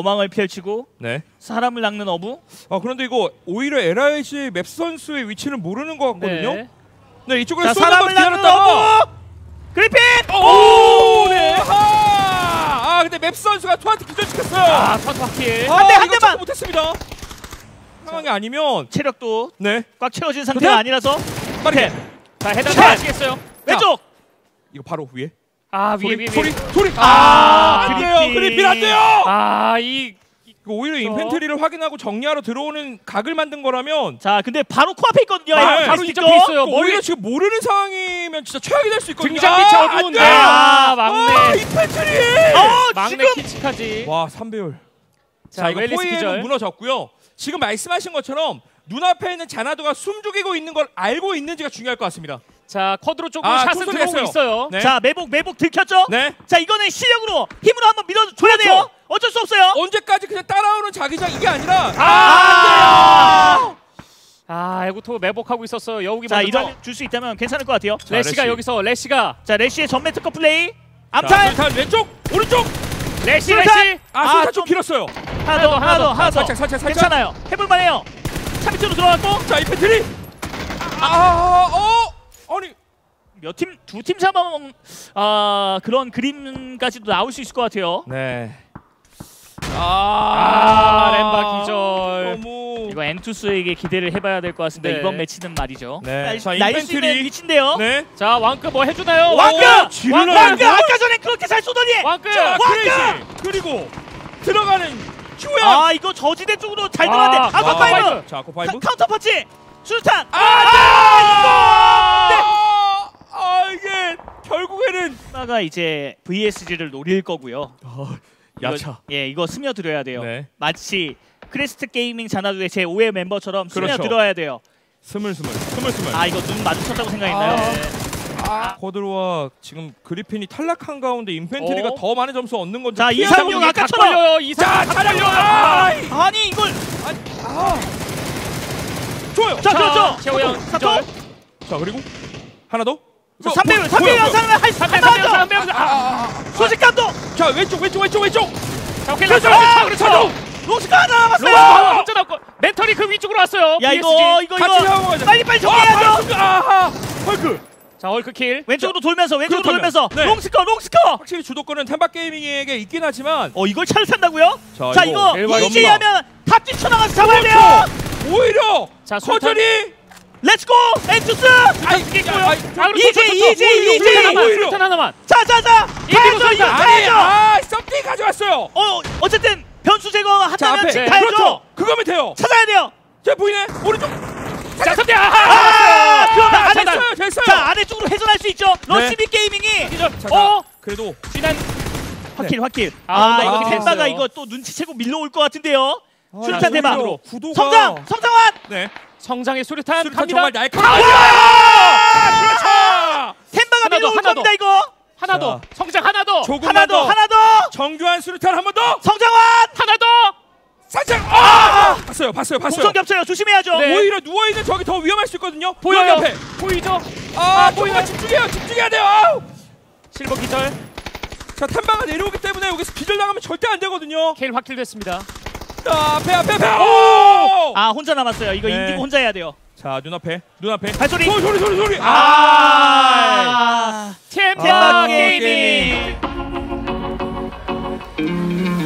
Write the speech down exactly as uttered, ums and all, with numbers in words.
어망을 펼치고 네. 사람을 낚는 어부. 아 그런데 이거 오히려 엘아이지 맵스 선수의 위치를 모르는 것 같거든요. 네, 네 이쪽으로 자, 쏘는 사람을 거 낚는 기다렸다가 어부. 그리핀. 오! 네. 아, 아 근데 맵스 선수가 투한테 기절시켰어요. 아, 선박킬. 아, 한 대, 한 이거 대만! 잡지 못했습니다. 상황이 아니면 체력도 네 꽉 채워진 상태가 그래? 아니라서 빠르게 자, 해당 자. 하시겠어요? 왼쪽. 이거 바로 위에 아, 위에 소리 위에 소리 위에. 소리 아, 아, 안 돼요. 그리핀. 그리핀 안 돼요. 아, 이 이거 오히려 인펜트리를 확인하고 정리하러 들어오는 각을 만든 거라면 자, 근데 바로 코앞에 있거든요. 네. 바로 바로 있죠. 이쪽에 있어요. 오히려 머리 지금 모르는 상황이면 진짜 최악이 될 수 있거든요. 등장 빛이 어두운데. 아, 막내. 아, 인펜트리. 어, 막내 지금 키치까지. 와, 삼 배율. 자, 자, 이거 웰리스 포이에는 기절. 무너졌고요. 지금 말씀하신 것처럼 눈앞에 있는 자나도가 숨 죽이고 있는 걸 알고 있는지가 중요할 것 같습니다. 자, 쿼드로 쪽으로 아, 샷은 톱소리 들어오고 했어요. 있어요. 네. 자, 매복 매복 들켰죠? 네. 자, 이거는 실력으로 힘으로 한번 밀어줘야 그렇죠. 돼요. 어쩔 수 없어요. 언제까지 그냥 따라오는 자기장 이게 아니라 아! 아, 에고토 매복하고 있었어요. 여우기 자, 먼저. 이런 줄 수 있다면 괜찮을 것 같아요. 자, 레시가 레시. 여기서 레시가 자, 레시의 전매 특허 플레이. 자, 암탈. 술탄 왼쪽, 오른쪽. 레시 술탄! 레시. 아, 아, 술탄 좀 좀- 길었어요. 하나 더, 하나 더, 하나 더. 살짝, 살짝, 살짝. 괜찮아요. 해볼만해요. 차 밑으로 들어갔고 자, 인펜트리. 아, 어, 아니. 몇 팀, 두 팀 잡아먹은 아 그런 그림까지도 나올 수 있을 것 같아요. 네. 아, 렘바 기절. 너무. 이거 엔투스에게 기대를 해봐야 될 것 같습니다. 네. 이번 매치는 말이죠. 네. 자, 날 수 있는 인펜트리. 위치인데요. 네. 자, 왕크 뭐 해주나요? 왕크! 지르는 왕크! 아까 전에 그렇게 잘 쏘더니! 왕크! 자, 왕크! 크레이지. 그리고 들어가는 큐엠. 아 이거 저지대 쪽으로 잘 와, 들어갔는데 아까 와. 파이브! 자, 고파이브. 카운터 펀치! 수류탄! 아, 아, 네. 아, 이게 결국에는 하나가 이제 브이에스지를 노릴 거고요. 이거- 야차. 예, 이거 스며들어야 돼요. 네. 마치 크레스트 게이밍 자나두의 제 오 회 멤버처럼 그렇죠. 스며들어야 돼요. 스물스물, 스물스물. 아 이거 눈 마주쳤다고 생각했나요? 아. 네. 아, 쿼드로와 지금 그리핀이 탈락한 가운데 인펜트리가 어? 더 많은 점수 얻는 건지. 자, 피해서 이상용 보기- 아까처럼! 걸려요. 이상. 자, 잘하려. 아, 아니 이걸 아. 좋아요. 자, 그렇죠. 최호영 사토. 기절. 자, 그리고 하나 더. 자, 삼 배율, 삼 배율 연상을 할 수 삼 배, 있다. 삼 배, 삼 배, 삼 배. 아, 아, 소식감도. 자, 왼쪽, 왼쪽, 왼쪽, 왼쪽. 자, 오케이. 그렇죠, 그렇죠. 그렇죠, 그렇죠. 그렇죠. 로스가 하나 로스 남았어요. 하나 혼자 남고 멘털이 그 위쪽으로 왔어요. 야 비에스지. 이거 이거 같이 이거 잡아가자. 빨리 빨리 아, 정리해야죠. 아하, 헐크. 자, 헐크 킬. 왼쪽으로 돌면서 왼쪽으로 그렇다면, 돌면서 네. 롱스커 롱스커. 확실히 주도권은 템바 게이밍에게 있긴 하지만. 어 이걸 차를 탄다고요? 자, 자 이거 이거 일반 이지 넘나. 하면 다 뛰쳐나가서 잡아야 돼요. 그렇죠. 오히려 자, 술탄. 커전이. 렛츠고 엔투스. 아이, 이기고요. 아이, 아, 그리고 이지, 좋죠, 좋죠. 이지, 오히려, 이지. 술탄 하나만, 오히려. 술탄 하나만. 자자자. 이기고 가야죠 이거 선다. 아니, 가야죠. 아, 썸띵 가져왔어요. 어 어쨌든 변수 제거 자, 한다면 앞에. 지금 가야죠. 그렇죠. 그거면 돼요. 찾아야 돼요. 자, 보이네. 오른쪽. 자, 선대. 아, 아하. 그러면 자, 아래 됐어요, 됐어요. 자 아래쪽으로 회전할 수 있죠. 러시비 게이밍이 기절. 자, 어? 그래도 지난. 확킬 확킬. 아, 아, 이거 아, 템바가 됐어요. 이거 또 눈치채고 밀려올 것 같은데요. 아, 수류탄 대박. 오히려 구도가 성장 성장환. 네. 성장의 수류탄 수류탄 갑니다. 정말 날카로워. 그렇죠. 템바가 하나 더, 밀려올 하나 더. 겁니다 이거. 하나 더. 성장 하나 더. 조금만 하나 더 더. 하나 더. 정교한 수류탄 한 번 더. 성장환. 하나 더. 살짝. 아! 봤어요, 봤어요, 봤어요. 공성 겹쳐요. 조심해야죠. 네. 오히려 누워 있는 적이 더 위험할 수 있거든요. 보여요. 여기 앞에. 보이죠? 아, 아, 보이가 보이네. 집중해요, 집중해야 돼요. 아우. 실버 기절. 자, 템바가 내려오기 때문에 여기서 기절 나가면 절대 안 되거든요. 케일 확킬됐습니다. 자, 앞에, 앞에, 앞에. 오! 아 혼자 남았어요. 이거 네. 인디고 혼자 해야 돼요. 자, 눈앞에, 눈앞에. 발소리. 소리, 소리, 소리, 소리. 아! 아. 템바 템바 게이밍.